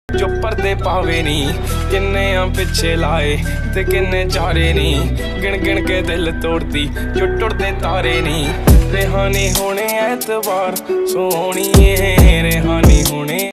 जो पर्दे पावे नी, किन्ने पिछे लाए ते किन्ने चारे नी, गिन गिन के दिल तोड़ती जो टुटदे तारे नी। रेहानी होने ऐतबार सोहणीए, रेहानी होने